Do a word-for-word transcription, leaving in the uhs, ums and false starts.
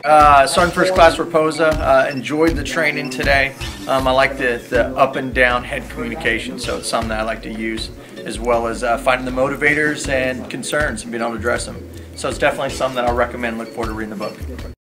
Uh, starting first class Raposa. Uh, enjoyed the training today. Um, I like the, the up and down head communication, so it's something that I like to use, as well as uh, finding the motivators and concerns and being able to address them. So it's definitely something that I'll recommend. Look forward to reading the book.